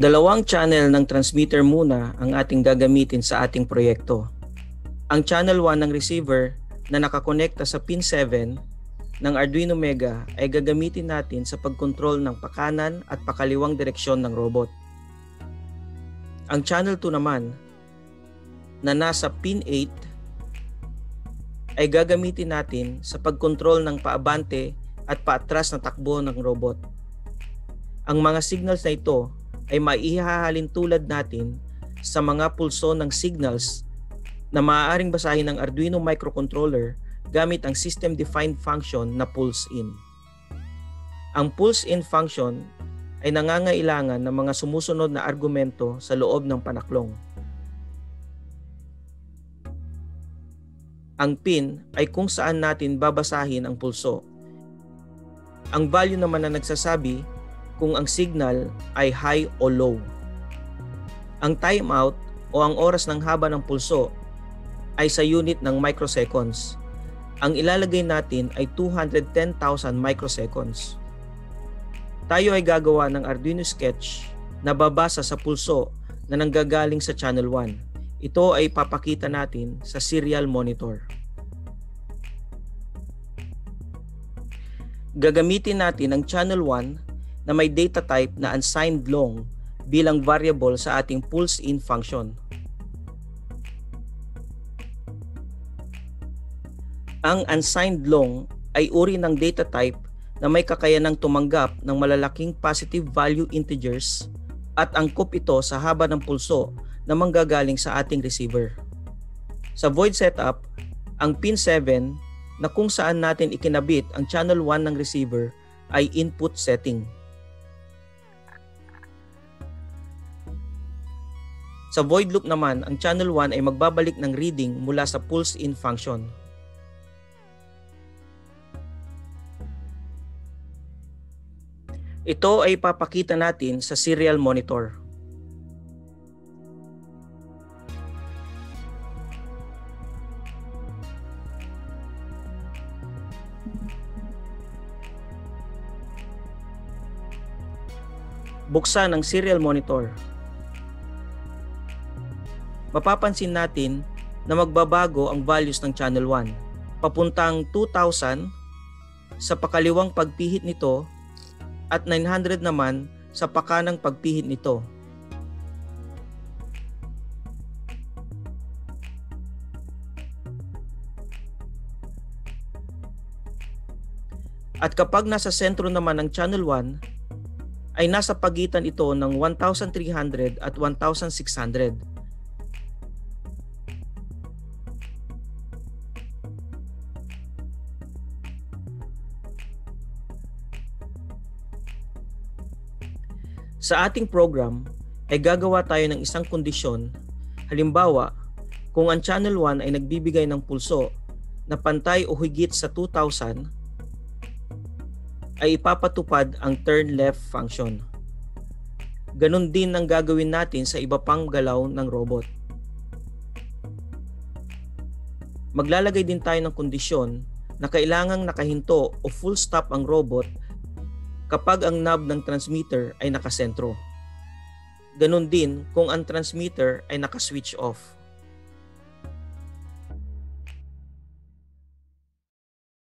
Dalawang channel ng transmitter muna ang ating gagamitin sa ating proyekto. Ang channel 1 ng receiver na nakakonekta sa pin 7 ng Arduino Mega ay gagamitin natin sa pagkontrol ng pakanan at pakaliwang direksyon ng robot. Ang channel 2 naman na nasa pin 8 ay gagamitin natin sa pagkontrol ng paabante at paatras na takbo ng robot. Ang mga signals na ito ay maihahalin tulad natin sa mga pulso ng signals na maaaring basahin ng Arduino microcontroller gamit ang system-defined function na pulse-in. Ang pulse-in function ay nangangailangan ng mga sumusunod na argumento sa loob ng panaklong. Ang pin ay kung saan natin babasahin ang pulso. Ang value naman na nagsasabi kung ang signal ay high o low. Ang timeout o ang oras ng haba ng pulso ay sa unit ng microseconds. Ang ilalagay natin ay 210,000 microseconds. Tayo ay gagawa ng Arduino sketch na babasa sa pulso na nanggagaling sa channel 1. Ito ay papakita natin sa serial monitor. Gagamitin natin ang channel 1 na may data type na unsigned long bilang variable sa ating pulse-in function. Ang unsigned long ay uri ng data type na may kakayanang tumanggap ng malalaking positive value integers at angkop ito sa haba ng pulso na manggagaling sa ating receiver. Sa void setup, ang pin 7 na kung saan natin ikinabit ang channel 1 ng receiver ay input setting. Sa void loop naman, ang channel 1 ay magbabalik ng reading mula sa pulse-in function. Ito ay papakita natin sa serial monitor. Buksan ang serial monitor. Mapapansin natin na magbabago ang values ng channel 1. Papuntang 2,000 sa pakaliwang pagpihit nito at 900 naman sa pakanang pagpihit nito. At kapag nasa sentro naman ng channel 1, ay nasa pagitan ito ng 1,300 at 1,600. Sa ating program ay gagawa tayo ng isang kondisyon. Halimbawa, kung ang channel 1 ay nagbibigay ng pulso na pantay o higit sa 2,000, ay ipapatupad ang turn left function. Ganon din ang gagawin natin sa iba pang galaw ng robot. Maglalagay din tayo ng kondisyon na kailangang nakahinto o full stop ang robot kapag ang knob ng transmitter ay nakasentro. Ganon din kung ang transmitter ay nakaswitch off.